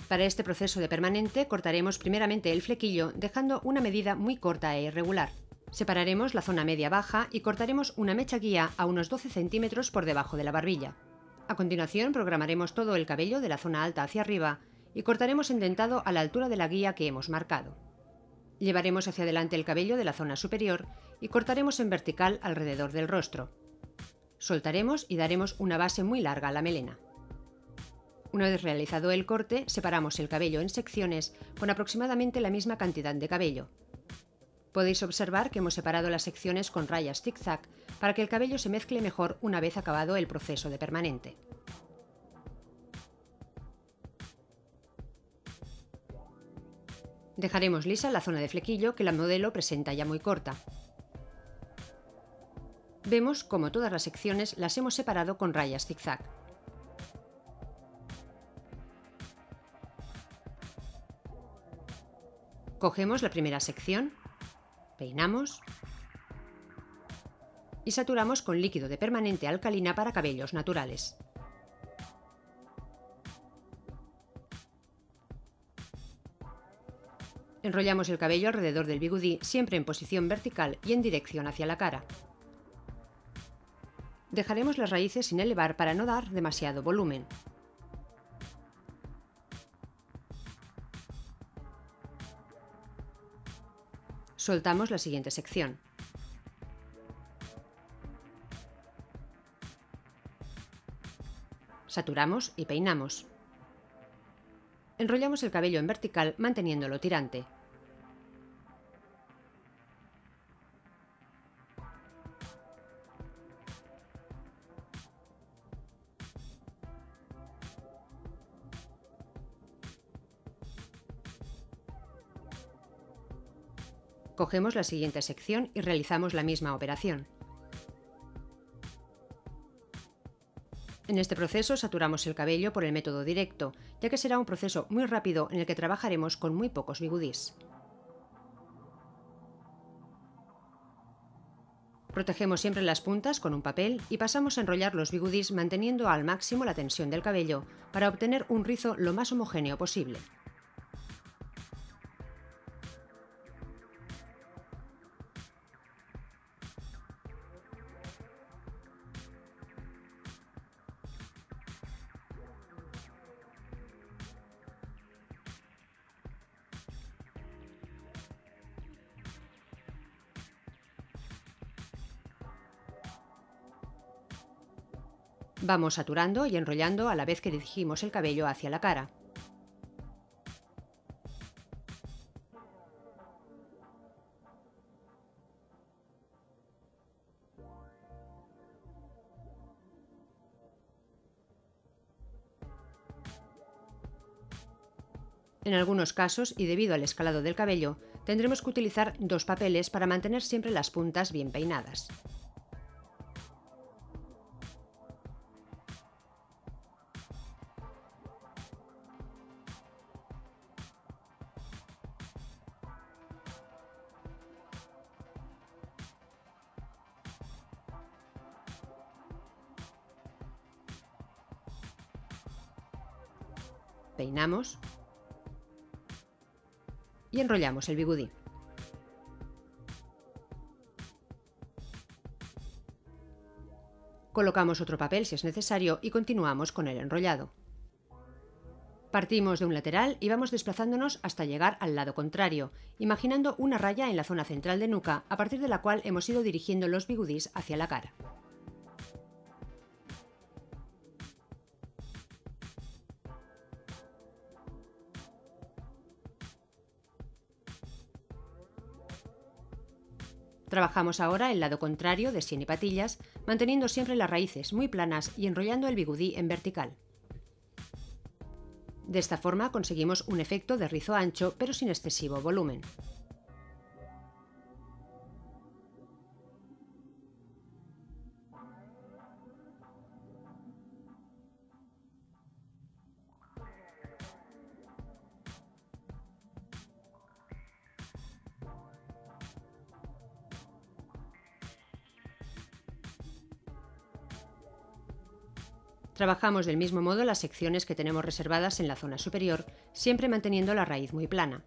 Para este proceso de permanente cortaremos primeramente el flequillo dejando una medida muy corta e irregular. Separaremos la zona media-baja y cortaremos una mecha guía a unos 12 centímetros por debajo de la barbilla. A continuación programaremos todo el cabello de la zona alta hacia arriba y cortaremos en dentado a la altura de la guía que hemos marcado. Llevaremos hacia adelante el cabello de la zona superior y cortaremos en vertical alrededor del rostro. Soltaremos y daremos una base muy larga a la melena. Una vez realizado el corte, separamos el cabello en secciones con aproximadamente la misma cantidad de cabello. Podéis observar que hemos separado las secciones con rayas zigzag para que el cabello se mezcle mejor una vez acabado el proceso de permanente. Dejaremos lisa la zona de flequillo que la modelo presenta ya muy corta. Vemos como todas las secciones las hemos separado con rayas zigzag. Cogemos la primera sección, peinamos y saturamos con líquido de permanente alcalina para cabellos naturales. Enrollamos el cabello alrededor del bigudí, siempre en posición vertical y en dirección hacia la cara. Dejaremos las raíces sin elevar para no dar demasiado volumen. Soltamos la siguiente sección. Saturamos y peinamos. Enrollamos el cabello en vertical manteniéndolo tirante. Cogemos la siguiente sección y realizamos la misma operación. En este proceso saturamos el cabello por el método directo, ya que será un proceso muy rápido en el que trabajaremos con muy pocos bigudís. Protegemos siempre las puntas con un papel y pasamos a enrollar los bigudís manteniendo al máximo la tensión del cabello para obtener un rizo lo más homogéneo posible. Vamos saturando y enrollando a la vez que dirigimos el cabello hacia la cara. En algunos casos, y debido al escalado del cabello, tendremos que utilizar dos papeles para mantener siempre las puntas bien peinadas. Peinamos y enrollamos el bigudí. Colocamos otro papel si es necesario y continuamos con el enrollado. Partimos de un lateral y vamos desplazándonos hasta llegar al lado contrario, imaginando una raya en la zona central de nuca, a partir de la cual hemos ido dirigiendo los bigudís hacia la cara. Trabajamos ahora el lado contrario de sien y patillas, manteniendo siempre las raíces muy planas y enrollando el bigudí en vertical. De esta forma conseguimos un efecto de rizo ancho pero sin excesivo volumen. Trabajamos del mismo modo las secciones que tenemos reservadas en la zona superior, siempre manteniendo la raíz muy plana.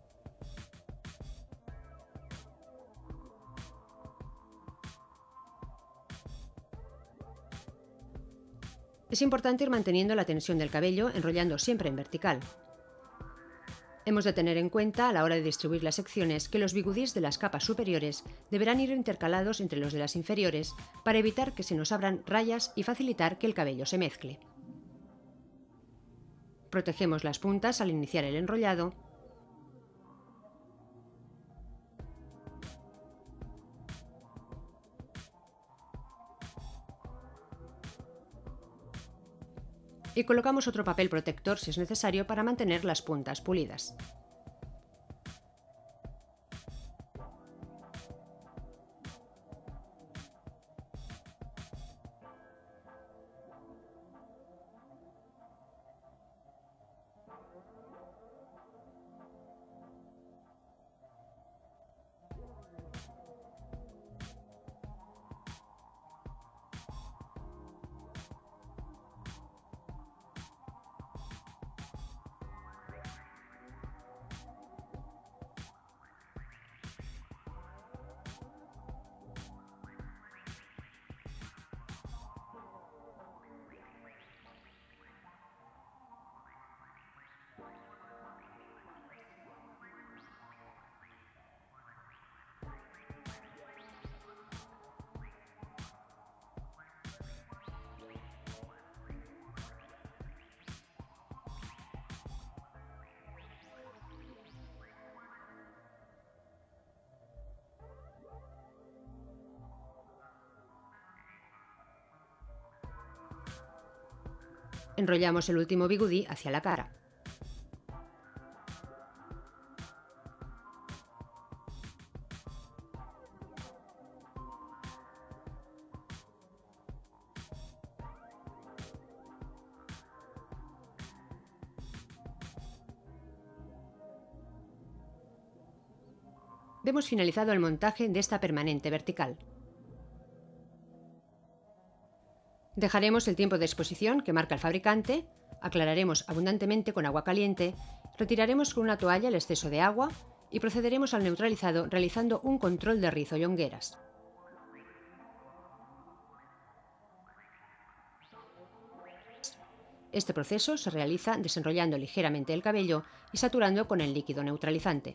Es importante ir manteniendo la tensión del cabello, enrollando siempre en vertical. Hemos de tener en cuenta a la hora de distribuir las secciones que los bigudís de las capas superiores deberán ir intercalados entre los de las inferiores para evitar que se nos abran rayas y facilitar que el cabello se mezcle. Protegemos las puntas al iniciar el enrollado y colocamos otro papel protector si es necesario para mantener las puntas pulidas. Enrollamos el último bigudí hacia la cara. Hemos finalizado el montaje de esta permanente vertical. Dejaremos el tiempo de exposición que marca el fabricante, aclararemos abundantemente con agua caliente, retiraremos con una toalla el exceso de agua y procederemos al neutralizado realizando un control de rizo y hongueras. Este proceso se realiza desenrollando ligeramente el cabello y saturando con el líquido neutralizante.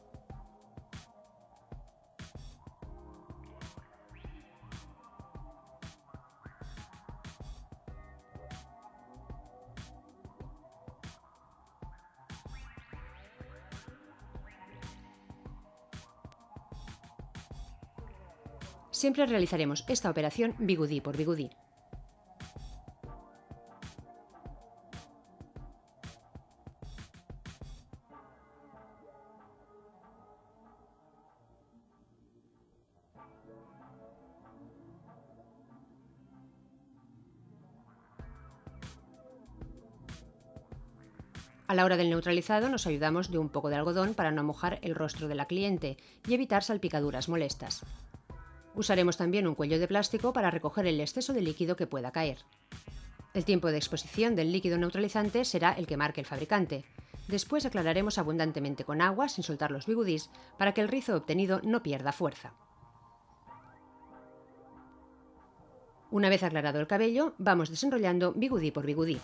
Siempre realizaremos esta operación bigudí por bigudí. A la hora del neutralizado nos ayudamos de un poco de algodón para no mojar el rostro de la cliente y evitar salpicaduras molestas. Usaremos también un cuello de plástico para recoger el exceso de líquido que pueda caer. El tiempo de exposición del líquido neutralizante será el que marque el fabricante. Después aclararemos abundantemente con agua sin soltar los bigudís para que el rizo obtenido no pierda fuerza. Una vez aclarado el cabello, vamos desenrollando bigudí por bigudí.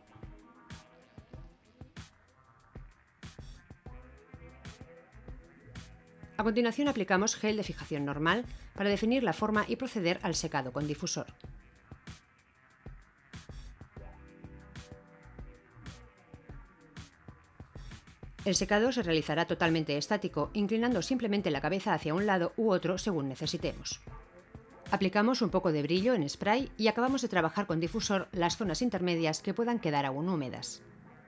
A continuación aplicamos gel de fijación normal para definir la forma y proceder al secado con difusor. El secado se realizará totalmente estático, inclinando simplemente la cabeza hacia un lado u otro según necesitemos. Aplicamos un poco de brillo en spray y acabamos de trabajar con difusor las zonas intermedias que puedan quedar aún húmedas.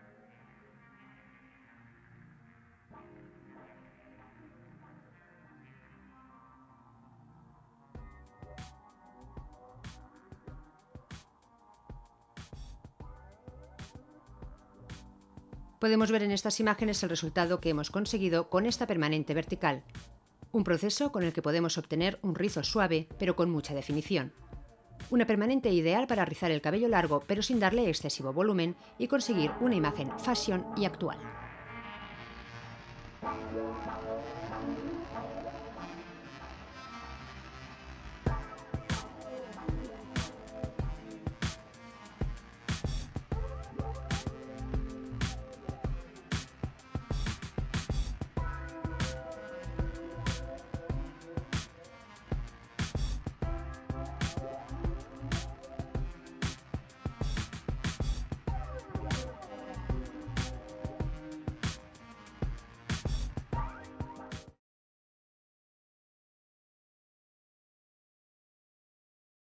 Podemos ver en estas imágenes el resultado que hemos conseguido con esta permanente vertical, un proceso con el que podemos obtener un rizo suave pero con mucha definición. Una permanente ideal para rizar el cabello largo pero sin darle excesivo volumen y conseguir una imagen fashion y actual.